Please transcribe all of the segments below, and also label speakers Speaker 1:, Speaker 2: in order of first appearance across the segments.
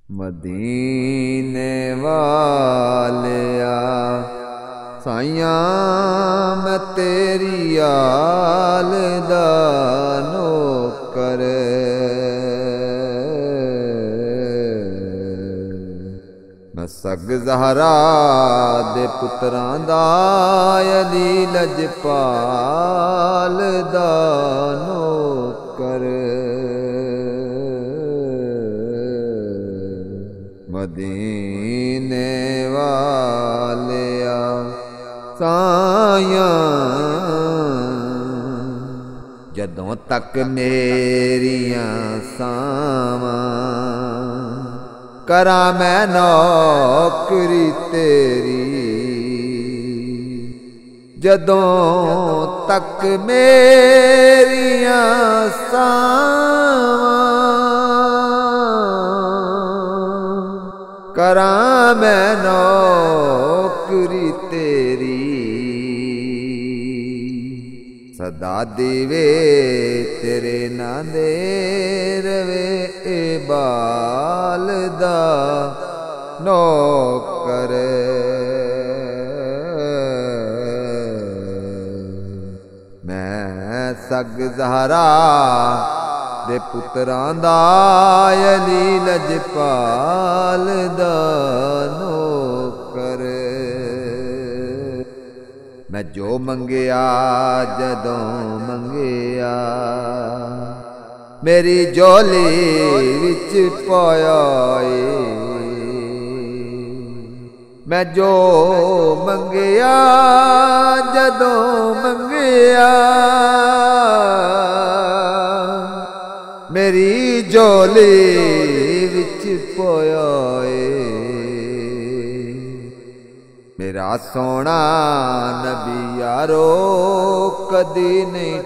Speaker 1: मदीने वालिया साइयां मैं तेरी आल दा नौकर। मैं सग ज़हरा दे पुत्रां दा अली लजपाल दा नौकर। मदीने वालिया साइयां जदों तक मेरियां सावां करा मैं नौकरी तेरी। जदों तक मेरियां सावां करा मैं नौकरी तेरी। सदा दीवे तेरे ना दे रवे ए बाल दा नौकर। मैं सग ज़हरा दे पुत्रां दा अली लजपाल दा नौकर। मैं जो मंगिया जदों मंगिया मेरी झोली विच पाया ए। मैं जो मंगिया जदों मंगिया मेरी झोली विच पाया ए। मेरा सोना नबी यारो कदी नहीं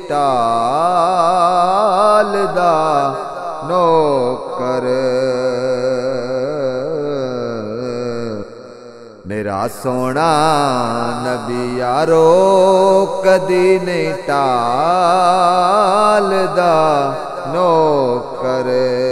Speaker 1: टालदा नौकर। मेरा सोना नबी यारो कदी नहीं टालदा नौकर।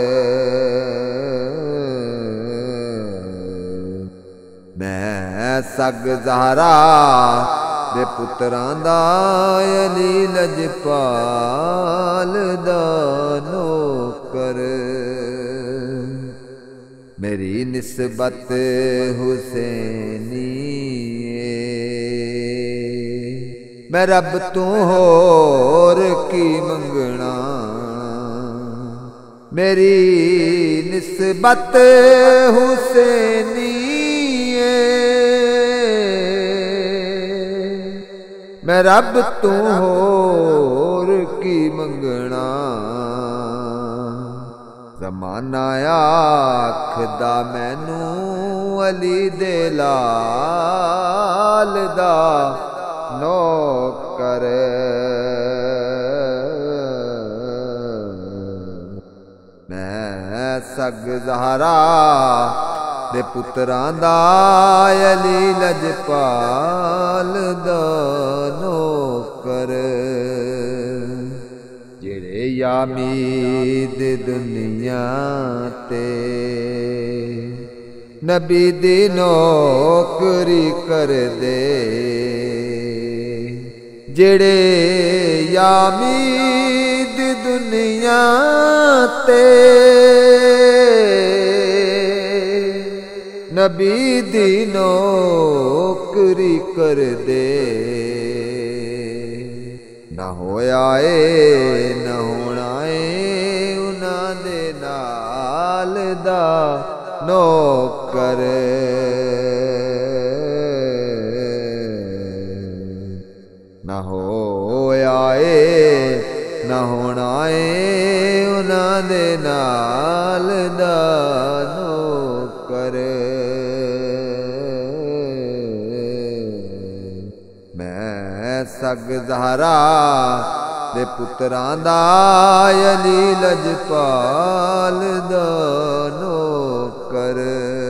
Speaker 1: मैं सग ज़हरा दे पुत्रां दा अली लजपाल दा नौकर। मेरी निस्बत हुसैनी मैं रब तू होर की मंगना। मेरी निस्बत हुसैनी मैं रब तू होर की मंगना। ज़माना आखदा मैनू अली दे लाल दा नौकर। मैं सग ज़हरा दे पुत्रां दा अली लजपाल दा नौकर। जेड़े यामीद दुनिया ते नबी दी नौकरी कर दे। जेड़े यामीद दुनिया ते नबी दी नौकरी कर दे। ना होया ए ना होना ए उन्हां दे नाल दा नौकर। ना होया ए ना होना ए उन्हां दे नाल दा नौकर। मैं सग ज़हरा दे पुत्रां दा अली लजपाल दा नौकर।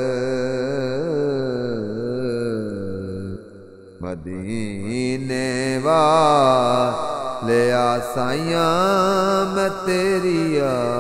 Speaker 1: मदीने वालिया साइयां मैं तेरी